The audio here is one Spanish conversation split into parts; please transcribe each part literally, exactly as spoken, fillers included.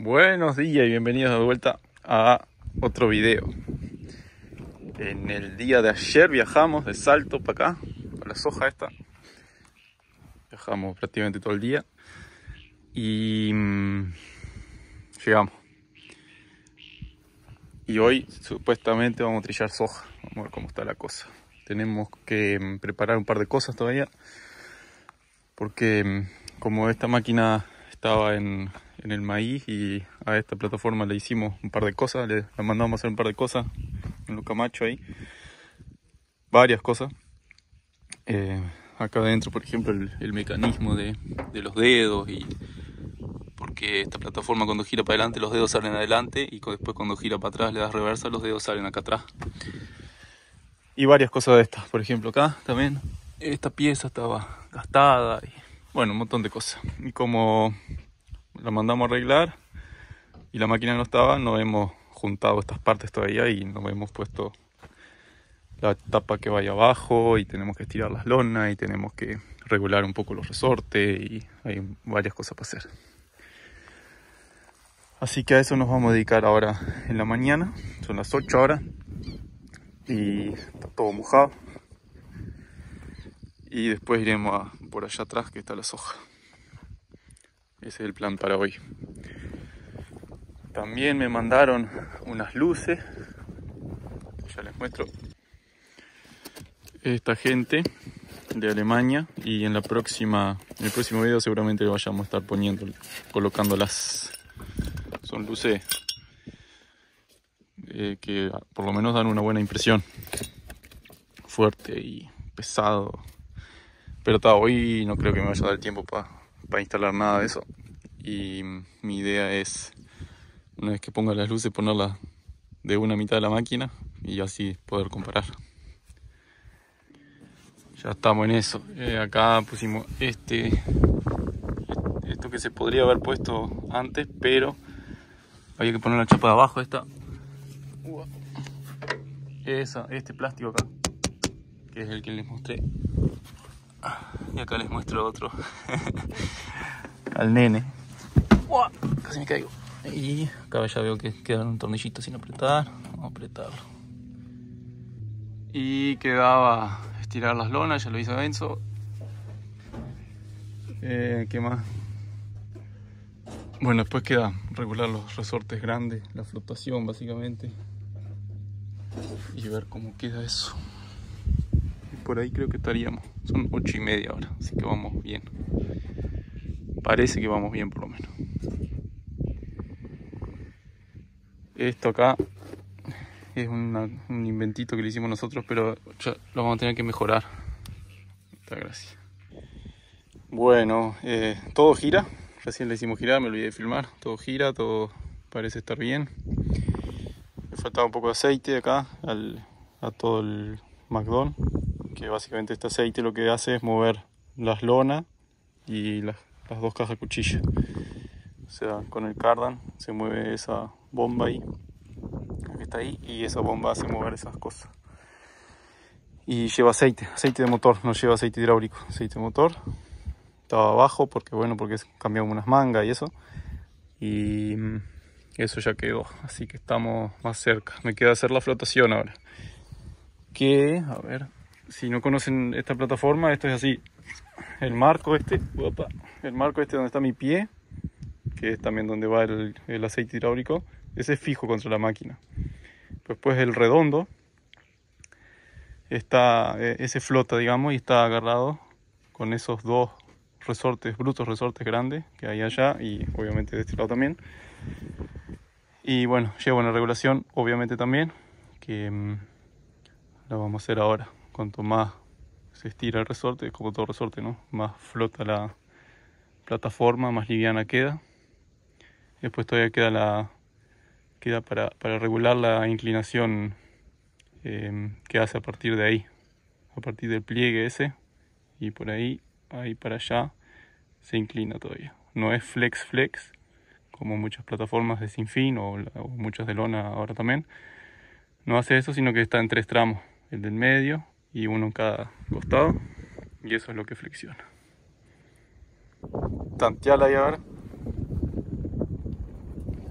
Buenos días y bienvenidos de vuelta a otro video. En el día de ayer viajamos de Salto para acá, para la soja esta. Viajamos prácticamente todo el día y mmm, llegamos. Y hoy supuestamente vamos a trillar soja. Vamos a ver cómo está la cosa. Tenemos que preparar un par de cosas todavía, porque como esta máquina estaba en, en el maíz y a esta plataforma le hicimos un par de cosas, le, le mandamos a hacer un par de cosas en lo Camacho ahí, varias cosas. Eh, acá adentro, por ejemplo, el, el mecanismo de, de los dedos, y porque esta plataforma cuando gira para adelante los dedos salen adelante y después cuando gira para atrás le das reversa, los dedos salen acá atrás. Y varias cosas de estas, por ejemplo acá también esta pieza estaba gastada y bueno, un montón de cosas. Y como la mandamos a arreglar y la máquina no estaba, no hemos juntado estas partes todavía y no hemos puesto la tapa que vaya abajo y tenemos que estirar las lonas y tenemos que regular un poco los resortes y hay varias cosas para hacer. Así que a eso nos vamos a dedicar ahora en la mañana. Son las ocho ahora y está todo mojado. Y después iremos a, por allá atrás que está la soja. Ese es el plan para hoy. También me mandaron unas luces. Ya les muestro. Esta gente de Alemania. Y en la próxima, en el próximo video seguramente le vayamos a estar poniendo, colocándolas. Son luces eh, que por lo menos dan una buena impresión. Fuerte y pesado. Pero ta, hoy no creo que me vaya a dar el tiempo para pa instalar nada de eso. Y mi idea es, una vez que ponga las luces, ponerlas de una mitad de la máquina y así poder comparar. Ya estamos en eso. Eh, acá pusimos este, esto que se podría haber puesto antes, pero había que poner la chapa de abajo esta. Esa, este plástico acá, que es el que les mostré. Y acá les muestro otro al nene. ¡Uah! Casi me caigo. Y acá ya veo que queda un tornillito sin apretar. Vamos a apretarlo. Y quedaba estirar las lonas, ya lo hizo Enzo. Eh, ¿Qué más? Bueno, después queda regular los resortes grandes, la flotación básicamente. Y ver cómo queda eso. Por ahí creo que estaríamos. Son ocho y media ahora, así que vamos bien. Parece que vamos bien por lo menos. Esto acá es una, un inventito que le hicimos nosotros, pero ya lo vamos a tener que mejorar. Muchas gracias. Bueno, eh, todo gira. Recién le hicimos girar, me olvidé de filmar. Todo gira, todo parece estar bien. Le faltaba un poco de aceite acá al, a todo el McDon. Que básicamente este aceite lo que hace es mover las lonas y las, las dos cajas cuchillas. O sea, con el cardan se mueve esa bomba ahí, que está ahí, y esa bomba hace mover esas cosas. Y lleva aceite, aceite de motor, no lleva aceite hidráulico, aceite de motor. Estaba abajo porque bueno, porque cambiamos unas mangas y eso. Y eso ya quedó, así que estamos más cerca. Me queda hacer la flotación ahora. Que, a ver... Si no conocen esta plataforma, esto es así. El marco este, opa, el marco este donde está mi pie, que es también donde va el, el aceite hidráulico, ese es fijo contra la máquina. Después el redondo, está, ese flota, digamos, y está agarrado con esos dos resortes, brutos resortes grandes que hay allá y obviamente de este lado también. Y bueno, lleva una regulación, obviamente también, que mmm, la vamos a hacer ahora. Cuanto más se estira el resorte, como todo resorte, ¿no? Más flota la plataforma, más liviana queda. Después todavía queda la queda para, para regular la inclinación eh, que hace a partir de ahí. A partir del pliegue ese. Y por ahí, ahí para allá, se inclina todavía. No es flex flex, como muchas plataformas de Sinfín o, o muchas de lona ahora también. No hace eso, sino que está en tres tramos. El del medio y uno en cada costado, y eso es lo que flexiona. Tanteala ahí a ver.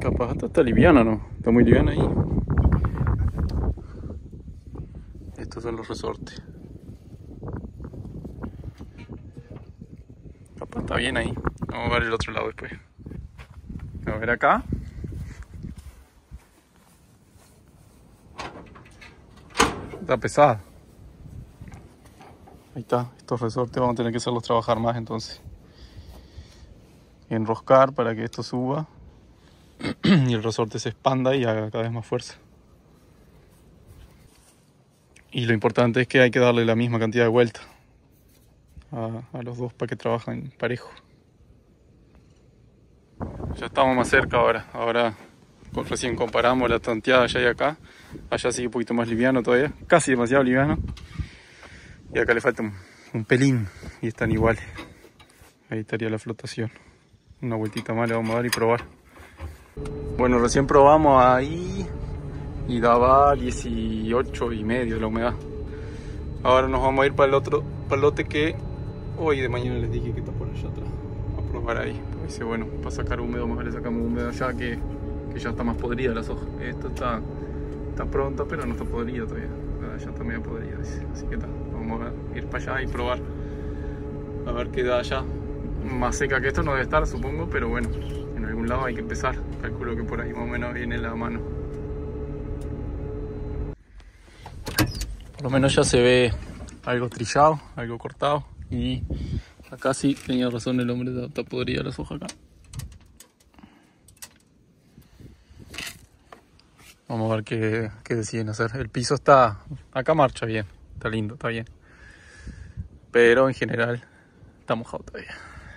Capaz hasta está liviana, ¿no? Está muy liviana ahí. Estos son los resortes. Capaz está bien ahí. Vamos a ver el otro lado después. A ver acá. Está pesada. Ahí está. Estos resortes vamos a tener que hacerlos trabajar más entonces. Enroscar para que esto suba. Y el resorte se expanda y haga cada vez más fuerza. Y lo importante es que hay que darle la misma cantidad de vueltas a, a los dos para que trabajen parejo. Ya estamos más cerca ahora. Ahora recién comparamos la tanteada allá y acá. Allá sigue un poquito más liviano todavía. Casi demasiado liviano. Y acá le falta un, un pelín. Y están iguales. Ahí estaría la flotación. Una vueltita más le vamos a dar y probar. Bueno, recién probamos ahí y daba dieciocho y medio de la humedad. Ahora nos vamos a ir para el otro palote que hoy de mañana les dije que está por allá atrás. A probar ahí. Pues dice, bueno, para sacar húmedo, mejor le sacamos húmedo allá que, que ya está más podrida la soja. Esto está, está pronta, pero no está podrida todavía. Ya está medio podrida, así que está. Vamos a ir para allá y probar. A ver qué da allá. Más seca que esto no debe estar, supongo, pero bueno. En algún lado hay que empezar. Calculo que por ahí más o menos viene la mano. Por lo menos ya se ve algo trillado, algo cortado. Y acá sí tenía razón el hombre, está podrida la soja acá. Vamos a ver qué, qué deciden hacer. El piso está... Acá marcha bien, está lindo, está bien. Pero en general está mojado todavía.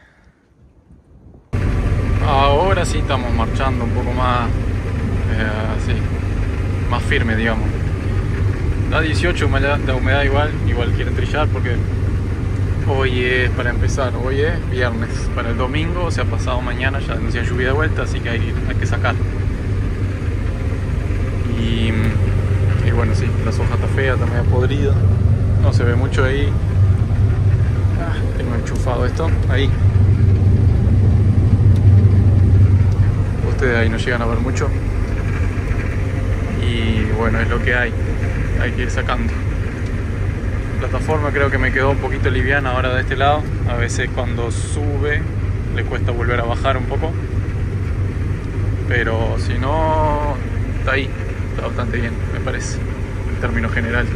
Ahora sí estamos marchando un poco más, eh, así, más firme, digamos. Da dieciocho de humedad igual, igual quieren trillar porque hoy es, para empezar, hoy es viernes. Para el domingo, o sea, pasado mañana ya anuncian lluvia de vuelta, así que hay, hay que sacar. Y, y bueno, sí, la soja está fea, está medio podrida. No se ve mucho ahí. Ah, tengo enchufado esto, ahí. Ustedes ahí no llegan a ver mucho. Y bueno, es lo que hay. Hay que ir sacando. La plataforma creo que me quedó un poquito liviana ahora de este lado. A veces cuando sube le cuesta volver a bajar un poco. Pero si no, está ahí. Está bastante bien, me parece, en términos generales.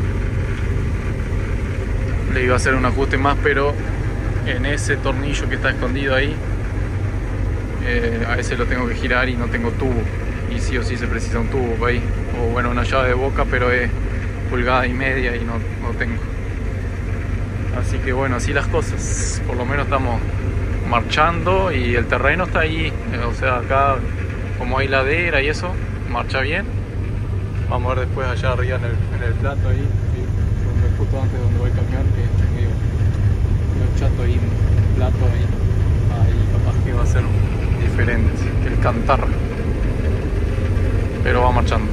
Le iba a hacer un ajuste más, pero en ese tornillo que está escondido ahí, Eh, a veces lo tengo que girar y no tengo tubo, y sí o sí se precisa un tubo ahí, o bueno, una llave de boca, pero es pulgada y media y no, no tengo. Así que bueno, así las cosas. Por lo menos estamos marchando y el terreno está ahí, eh, o sea, acá como hay ladera y eso, marcha bien. Vamos a ver después allá arriba en el, en el plato ahí, donde, justo antes donde va el camión, que es medio, medio chato ahí, un plato ahí, ahí capaz que va a ser diferente que el cantar, pero va marchando.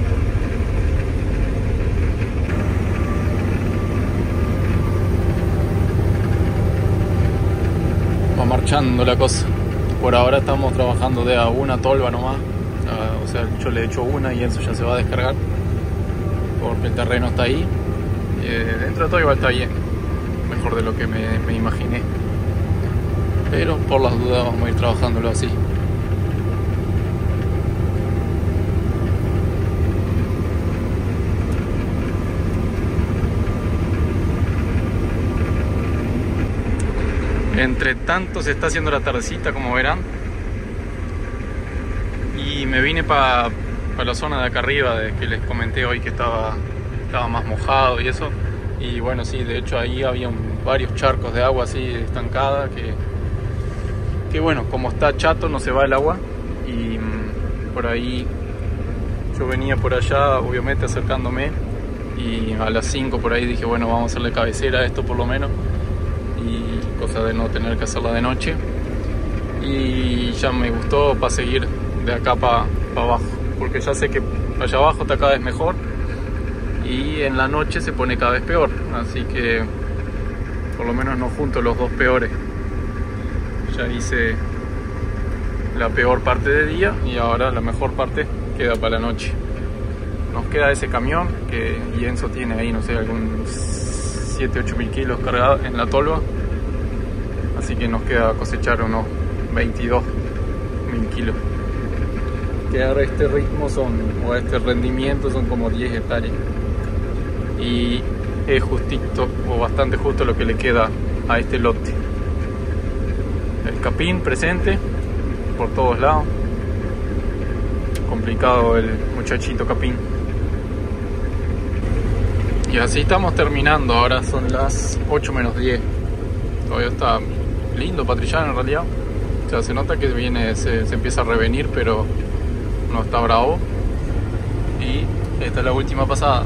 Va marchando la cosa. Por ahora estamos trabajando de a una tolva nomás, uh, o sea, yo le echo una y eso ya se va a descargar porque el terreno está ahí. Eh, dentro de todo igual está bien, mejor de lo que me, me imaginé. Pero por las dudas vamos a ir trabajándolo así. Entre tanto se está haciendo la tardecita, como verán. Y me vine para pa la zona de acá arriba, de que les comenté hoy que estaba, estaba más mojado y eso. Y bueno, sí, de hecho ahí había un, varios charcos de agua así estancada que... que bueno, como está chato no se va el agua. Y mmm, por ahí yo venía por allá, obviamente acercándome, y a las cinco por ahí dije, bueno, vamos a hacerle cabecera a esto por lo menos, y cosa de no tener que hacerla de noche. Y ya me gustó para seguir de acá para pa abajo, porque ya sé que allá abajo está cada vez mejor y en la noche se pone cada vez peor, así que por lo menos no junto los dos peores. Ya hice la peor parte del día y ahora la mejor parte queda para la noche. Nos queda ese camión que Enzo tiene ahí, no sé, algunos siete ocho mil kilos cargados en la tolva, así que nos queda cosechar unos veintidós mil kilos, que ahora este ritmo son, o este rendimiento son como diez hectáreas, y es justito o bastante justo lo que le queda a este lote. El capín presente por todos lados, complicado el muchachito capín. Y así estamos terminando, ahora son las ocho menos diez. Todavía está lindo para trillar en realidad. O sea, se nota que viene, se, se empieza a revenir, pero no está bravo. Y esta es la última pasada.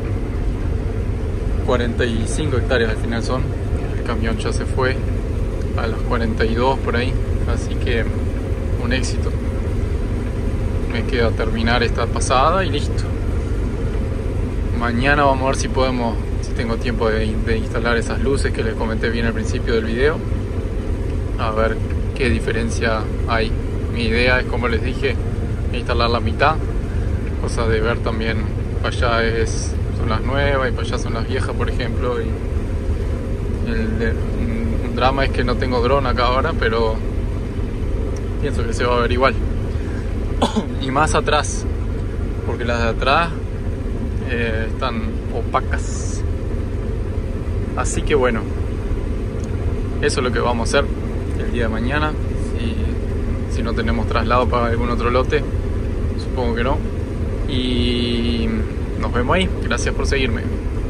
cuarenta y cinco hectáreas al final son. El camión ya se fue a los cuarenta y dos por ahí. Así que un éxito. Me queda terminar esta pasada y listo. Mañana vamos a ver si podemos, si tengo tiempo de, de instalar esas luces que les comenté bien al principio del video. A ver qué diferencia hay. Mi idea es, como les dije, instalar la mitad. Cosa de ver también, para allá es, son las nuevas y para allá son las viejas, por ejemplo. Y el de, un, un drama es que no tengo dron acá ahora, pero pienso que se va a ver igual. Y más atrás, porque las de atrás eh, están opacas. Así que bueno, eso es lo que vamos a hacer el día de mañana. Si, si no tenemos traslado para algún otro lote, supongo que no. Y nos vemos ahí. Gracias por seguirme.